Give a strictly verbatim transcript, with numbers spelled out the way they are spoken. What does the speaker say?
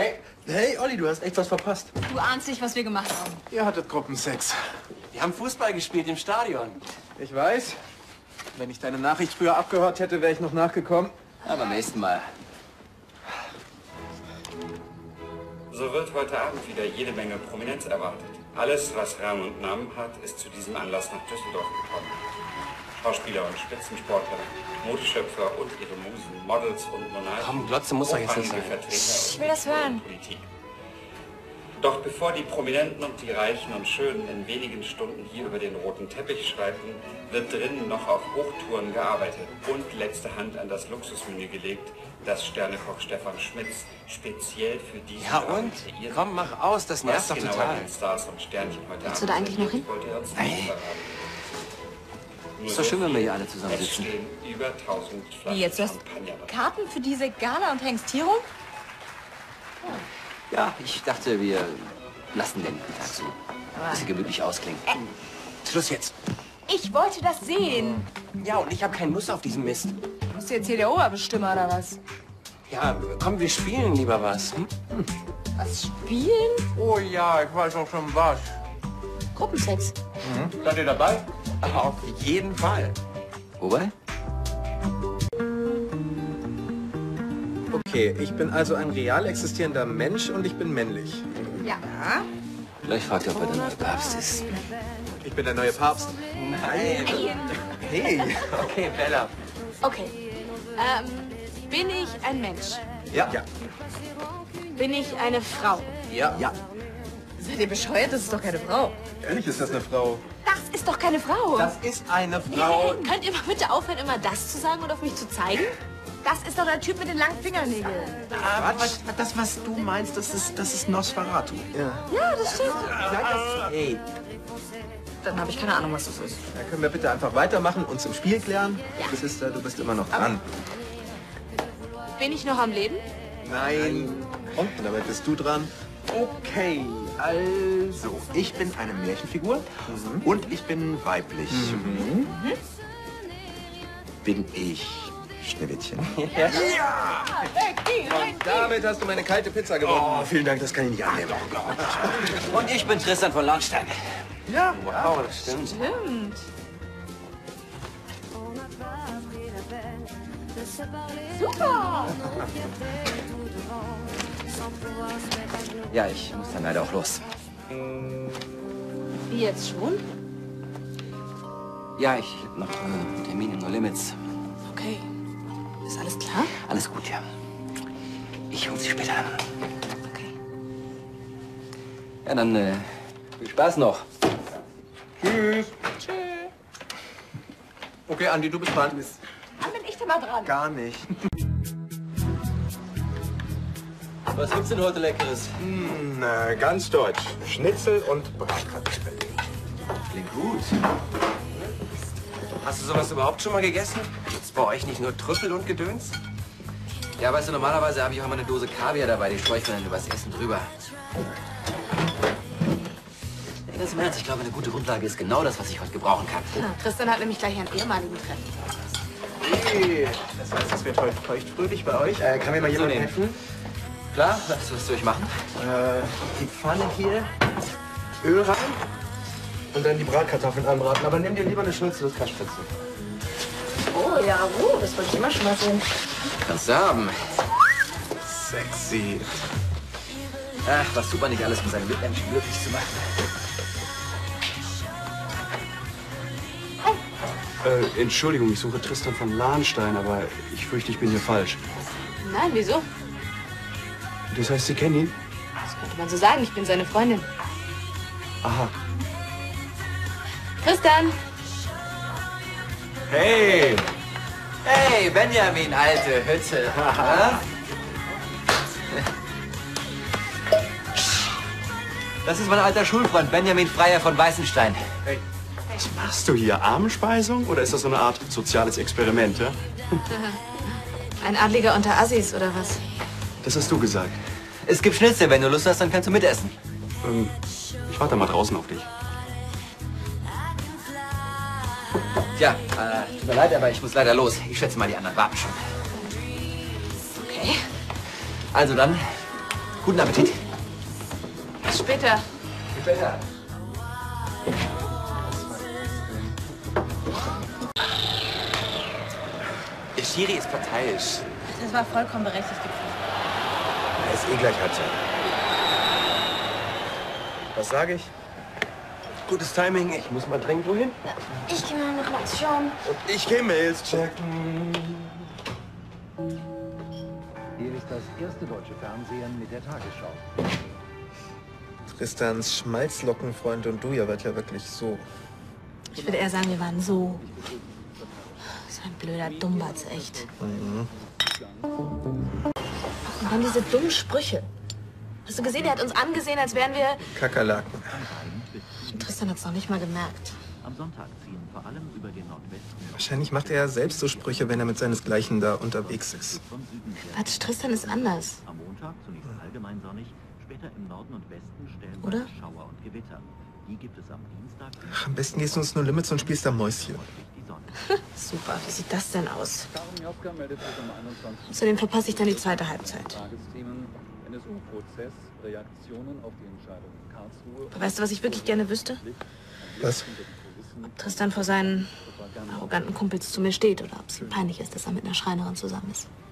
Hey, hey, Olli, du hast echt was verpasst. Du ahnst nicht, was wir gemacht haben. Ihr hattet Gruppensex. Wir haben Fußball gespielt im Stadion. Ich weiß. Wenn ich deine Nachricht früher abgehört hätte, wäre ich noch nachgekommen. Aber beim nächsten Mal. So wird heute Abend wieder jede Menge Prominenz erwartet. Alles, was Rang und Namen hat, ist zu diesem Anlass nach Düsseldorf gekommen. Schauspieler und Spitzensportler, Modeschöpfer und ihre Musen, Models und Monarchen. Komm, Glotze muss doch jetzt nicht sein. Ich will das hören. Politik. Doch bevor die Prominenten und die Reichen und Schönen in wenigen Stunden hier über den roten Teppich schreiten, wird drinnen noch auf Hochtouren gearbeitet und letzte Hand an das Luxusmenü gelegt, das Sternekoch Stefan Schmitz speziell für diesen Ja Abend und? kreiert. Komm, mach aus, das nervt doch Was genau total. an den Stars und Sternchen heute Willst du da Abend eigentlich noch hin? wollt ihr uns Nein. nicht verraten. Nur Ist doch schön, so wenn wir viel, hier alle zusammen es sitzen. stehen über tausend Flaschen Wie jetzt? Du hast Champagner bereit. Karten für diese Gala und hängst hier rum? Ja, ich dachte, wir lassen den Tag so. Dass sie gemütlich ausklingt. Schluss jetzt. Ich wollte das sehen. Ja, und ich habe keine Lust auf diesen Mist. Bist du jetzt hier der Oberbestimmer oder was? Ja, komm, wir spielen lieber was. Hm? Was spielen? Oh ja, ich weiß auch schon was. Gruppensex. Mhm. Seid ihr dabei? Auf jeden Fall. Wobei? Okay, ich bin also ein real existierender Mensch und ich bin männlich. Ja. Vielleicht fragt ihr, ob er der neue Papst ist. Ich bin der neue Papst. Nein. Hey. Okay, Bella. Okay. Ähm, bin ich ein Mensch? Ja. Ja. Bin ich eine Frau? Ja. Ja. Seid ihr bescheuert? Das ist doch keine Frau. Ehrlich, ist das eine Frau? Das ist doch keine Frau. Das ist eine Frau. Hey, könnt ihr mal bitte aufhören, immer das zu sagen und auf mich zu zeigen? Das ist doch der Typ mit den langen Fingernägeln. Aber was, das, was du meinst, das ist, das ist Nosferatu. Ja. Ja, das stimmt. Hey, Dann habe ich keine Ahnung, was das ist. da können wir bitte einfach weitermachen, uns im Spiel klären. Ja. Das ist, äh, du bist immer noch dran. Bin ich noch am Leben? Nein. Und damit bist du dran. Okay, also, ich bin eine Märchenfigur und ich bin weiblich. Bin ich Schneewittchen? Und damit hast du meine kalte Pizza gewonnen. Oh, vielen Dank, das kann ich nicht annehmen. Und ich bin Tristan von Lahnstein. Ja, Wow, das stimmt. Stimmt. Super. Ja, ich muss dann leider auch los. Wie jetzt schon? Ja, ich hab noch äh, Termin in No Limits. Okay. Ist alles klar? Alles gut, ja. Ich rufe Sie später an. Okay. Ja, dann äh, viel Spaß noch. Tschüss. Tschüss. Okay, Andi, du bist dran. Dann bin ich denn mal dran. gar nicht. Was gibt's denn heute Leckeres? Na, ganz deutsch. Schnitzel und Bratkartoffeln. Klingt gut. Hast du sowas überhaupt schon mal gegessen? Gibt's bei euch nicht nur Trüffel und Gedöns? Ja, weißt du, normalerweise habe ich auch immer eine Dose Kaviar dabei, die streue ich mir dann übers Essen drüber. Ja, ganz im Ernst, ich glaube, eine gute Grundlage ist genau das, was ich heute gebrauchen kann. Ja, Tristan hat nämlich gleich einen ehemaligen Treffen. Hey, das heißt, es wird heute feuchtfröhlich bei euch. Äh, kann mir mal jemand nehmen. helfen? Klar, was soll ich machen? Äh, die Pfanne hier, Öl rein und dann die Bratkartoffeln anbraten. Aber nimm dir lieber eine Schnitzel, das Kasperze. Oh ja, oh, das wollte ich immer schon mal sehen. Kannst du haben. Sexy. Ach, was tut man nicht alles, um seine Mitmenschen glücklich zu machen? Äh, Entschuldigung, ich suche Tristan von Lahnstein, aber ich fürchte, ich bin hier falsch. Nein, wieso? Das heißt, Sie kennen ihn? Das könnte man so sagen. Ich bin seine Freundin. Aha. Tristan! Hey! Hey, Benjamin, alte Hütte. Ja? Das ist mein alter Schulfreund, Benjamin Freier von Weißenstein. Hey, was machst du hier? Armenspeisung? Oder ist das so eine Art soziales Experiment, ja? Ein Adliger unter Assis, oder was? Das hast du gesagt. Es gibt Schnitzel, wenn du Lust hast, dann kannst du mitessen. Ähm, ich warte mal draußen auf dich. Tja, äh, tut mir leid, aber ich muss leider los. Ich schätze mal, die anderen warten schon. Okay. Also dann, Guten Appetit. Bis später. Bis später. Der Schiri ist parteiisch. Das war vollkommen berechtigt gepfiffen. Er ist eh gleich Halbzeit. Was sage ich? Gutes Timing. Ich muss mal dringend wohin. Ich gehe mal nach Nation. Und ich gehe Mails checken. Hier ist das erste deutsche Fernsehen mit der Tagesschau. Tristans Schmalzlockenfreund und du, ihr wart ja wirklich so. Ich würde eher sagen, wir waren so. So ein blöder Dummbatz, echt. Mhm. Und dann diese dummen Sprüche. Hast du gesehen, der hat uns angesehen, als wären wir... Kakerlaken. Und Tristan hat's noch nicht mal gemerkt. Am Sonntag ziehen vor allem über den Nordwesten. Wahrscheinlich macht er ja selbst so Sprüche, wenn er mit seinesgleichen da unterwegs ist. Quatsch, Tristan ist anders. Am Montag zunächst allgemein sonnig, später im Norden und Westen stellen Oder? Schauer und Gewitter. Die gibt es am Dienstag. Ach, am besten gehst du ins No Limits und spielst da Mäuschen. Die Sonne. Super, wie sieht das denn aus? Außerdem verpasse ich dann die zweite Halbzeit. Tagesthemen, N S U-Prozess, Reaktionen auf die Entscheidung in Karlsruhe. Aber weißt du, was ich wirklich gerne wüsste? Was? Ob Tristan vor seinen arroganten Kumpels zu mir steht oder ob es ihm peinlich ist, dass er mit einer Schreinerin zusammen ist.